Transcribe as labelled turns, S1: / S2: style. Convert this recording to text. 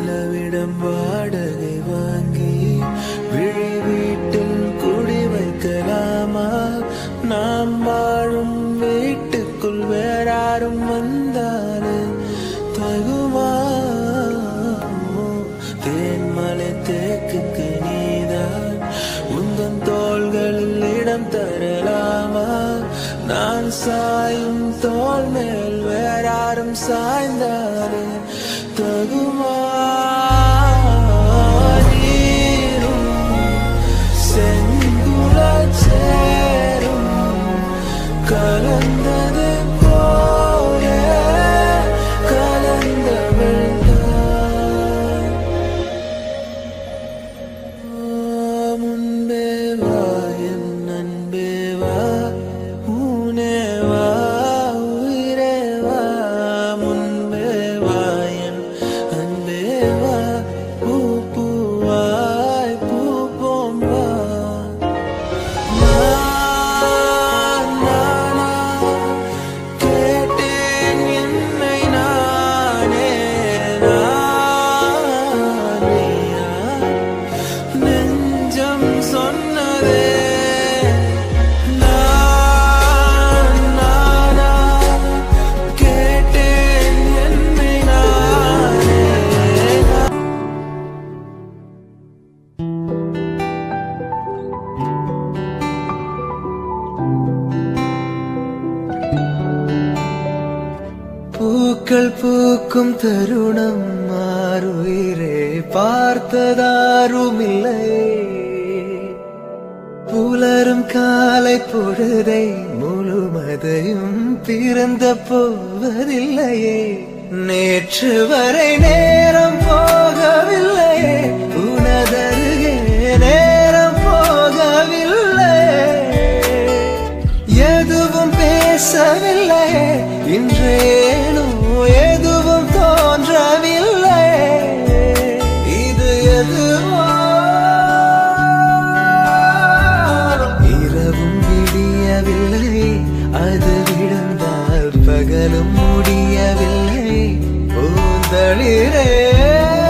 S1: நிலவிடம் வாடகை வாங்கி விழி வீட்டில் குடி வைக்கலாமா? நாம் வாழும் வீட்டுக்குள் வேறாரும் வந்தாலே தகுமா? தேன்மலை தேக்குக்கு நீதான் உந்தன் தோள்களில் இடம் தரலாமா? நான் சாயும் தோள் மேல் வேறாரும் சாய்ந்தாலே தகுமா? நீரும் செங்குல சேரும் கலந்தது போல கலந்தவள் முன்பே வா என் அன்பே வா, ஊனே வா உயிரே வா, முன்பே வா என் அன்பே வா, பூ பூவாய் பூப்போம் வா. நானா கேட்டேன் என்னை நானே, நானியா நெஞ்சம் சொன்னதே. நானா கேட்டேன் என்னை நானே. பூக்கள் பூக்கும் தருணம் மாறுயிரே பார்த்ததாருமில்லை. புலரும் காலை பொழுதை முழுமதையும் பிறந்த போவதில்லையே. நேற்று வரை நேரம் போகவில்லையே, உனதருகே நேரம் போகவில்லை. எதுவும் பேசவில்லையே, இன்றேனோ எதுவும் தோன்றவில்லை. இது எதுவோ இரவும் விடியவில்லை, அது விழுந்தால் பகலும் முடியவில்லை. பூந்தளிரே